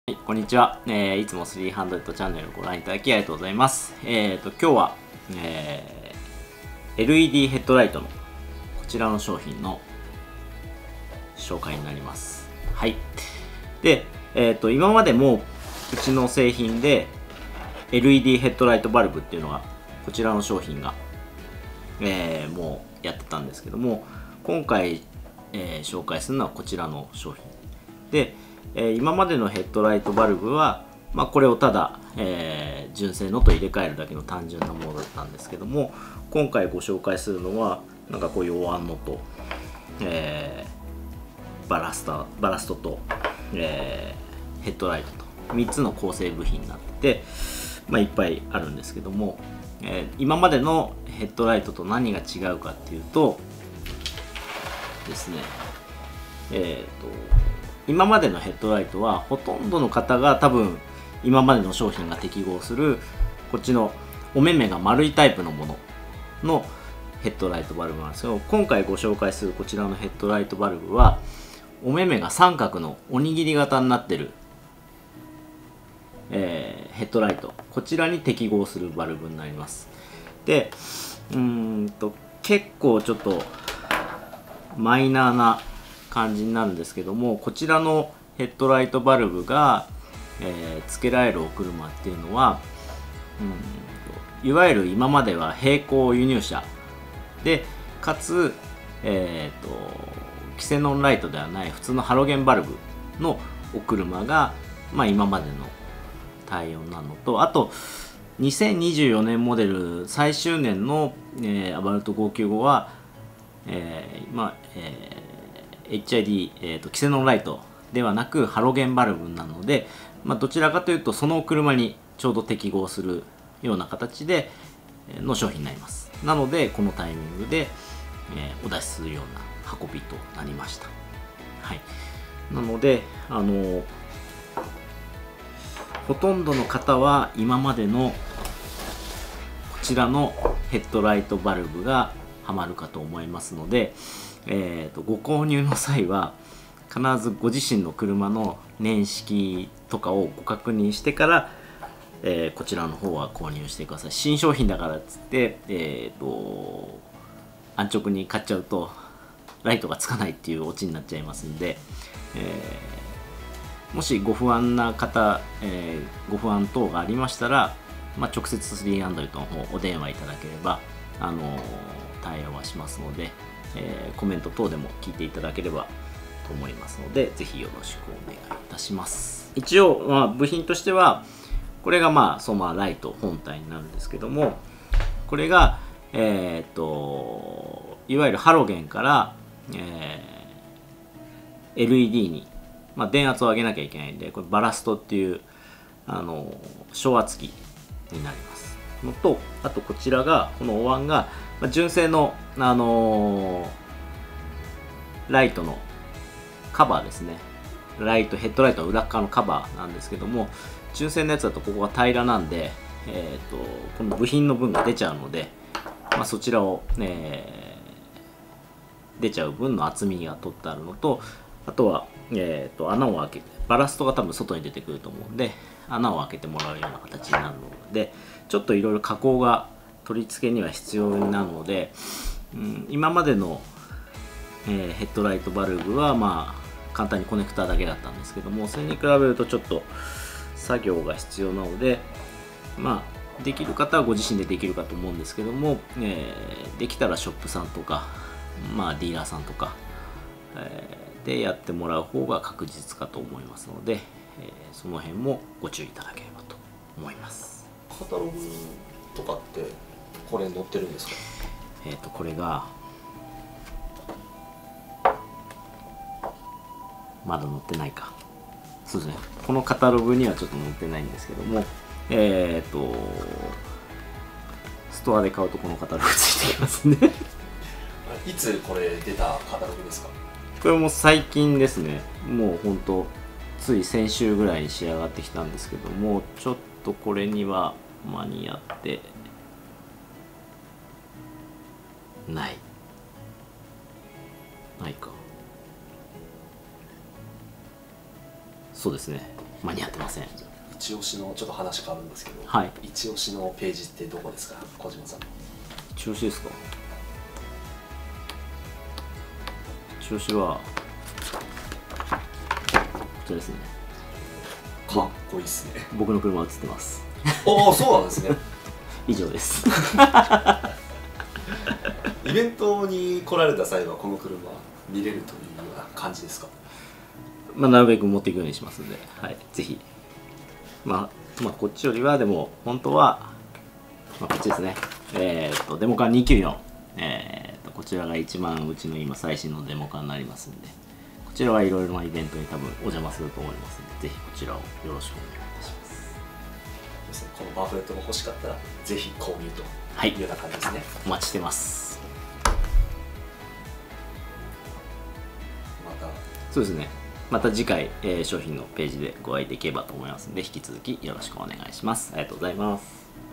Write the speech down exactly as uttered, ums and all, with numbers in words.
はい、こんにちは。えー、いつもスリーハンドレッドチャンネルをご覧いただきありがとうございます。えーと、今日は、えー、エルイーディー ヘッドライトのこちらの商品の紹介になります。はい。で、えーと、今までもうちの製品で エルイーディー ヘッドライトバルブっていうのが、こちらの商品が、えー、もうやってたんですけども、今回、えー、紹介するのはこちらの商品。で、えー、今までのヘッドライトバルブは、まあ、これをただ、えー、純正のと入れ替えるだけの単純なものだったんですけども、今回ご紹介するのはなんかこういうお椀のと、えー、バラスタバラストと、えー、ヘッドライトとみっつの構成部品になってて、まあ、いっぱいあるんですけども、えー、今までのヘッドライトと何が違うかっていうとですね、えーと今までのヘッドライトはほとんどの方が多分今までの商品が適合するこっちのお目目が丸いタイプのもののヘッドライトバルブなんですけど、今回ご紹介するこちらのヘッドライトバルブはお目目が三角のおにぎり型になってる、えー、ヘッドライト、こちらに適合するバルブになります。で、うーんと結構ちょっとマイナーな感じになるんですけども、こちらのヘッドライトバルブが、えー、付けられるお車っていうのは、うん、いわゆる今までは並行輸入車で、かつ、えーと、キセノンライトではない普通のハロゲンバルブのお車が、まあ、今までの対応なのと、あとにせんにじゅうよねんモデル最終年の、えー、アバルトごひゃくきゅうじゅうごは、えーまあえーエイチアイディー、えーと、キセノンライトではなくハロゲンバルブなので、まあ、どちらかというとその車にちょうど適合するような形での商品になります。なのでこのタイミングで、えー、お出しするような運びとなりました。はい、なのであのほとんどの方は今までのこちらのヘッドライトバルブがハマるかと思いますので、えーとご購入の際は必ずご自身の車の年式とかをご確認してから、えー、こちらの方は購入してください。新商品だからっつって、えーと安直に買っちゃうとライトがつかないっていうオチになっちゃいますんで、えー、もしご不安な方、えー、ご不安等がありましたら、まあ、直接スリーハンドレッドの方お電話いただければ、あのー、対応はしますので、えー、コメント等でも聞いていただければと思いますので、ぜひよろしくお願いいたします。一応、まあ、部品としてはこれがまあソマーライト本体になるんですけども、これが、えー、っといわゆるハロゲンから、えー、エルイーディー に、まあ、電圧を上げなきゃいけないんで、これバラストっていうあの小圧機になりますのと、あとこちらがこのお椀がまあ、純正の、あのー、ライトのカバーですね。ライト、ヘッドライトの裏側のカバーなんですけども、純正のやつだとここが平らなんで、えーと、この部品の分が出ちゃうので、まあ、そちらを、えー、出ちゃう分の厚みが取ってあるのと、あとは、えーと、穴を開けて、バラストが多分外に出てくると思うんで、穴を開けてもらうような形になるので、ちょっといろいろ加工が取り付けには必要になるので、うん、今までの、えー、ヘッドライトバルブはまあ簡単にコネクターだけだったんですけども、それに比べるとちょっと作業が必要なので、まあできる方はご自身でできるかと思うんですけども、えー、できたらショップさんとか、まあ、ディーラーさんとか、えー、でやってもらう方が確実かと思いますので、えー、その辺もご注意いただければと思います。 カタログとかってこれ載ってるんですか？ えっとこれがまだ載ってないか。そうですね。このカタログにはちょっと載ってないんですけども、えっとストアで買うとこのカタログついてきますね。 いつこれ出たカタログですか？ これも最近ですね。もうほんとつい先週ぐらいに仕上がってきたんですけども、ちょっとこれには間に合ってないないか。そうですね、 間に合ってません。 一押しのちょっと話変わるんですけど、 はい、 一押しのページってどこですか、小島さん。 一押しですか。一押しはこちらですね。 かっこいいですね。 僕の車映ってます。 おお、そうなんですね。 以上です。 イベントに来られた際はこの車見れるというような感じですか。 まあなるべく持っていくようにしますんで、はい、ぜひ。まあ、まあこっちよりはでも本当は、まあ、こっちですね。えっ、ー、とデモカンにひゃくきゅうじゅうよん、えー、とこちらが一番うちの今最新のデモカンになりますんで、こちらはいろいろなイベントに多分お邪魔すると思いますので、ぜひこちらをよろしくお願いいたします。 このパンフレットが欲しかったらぜひ購入というような感じですね。 お待ちしてます。 またそうですね。また次回、えー、商品のページでご会いできればと思いますので、引き続きよろしくお願いします。ありがとうございます。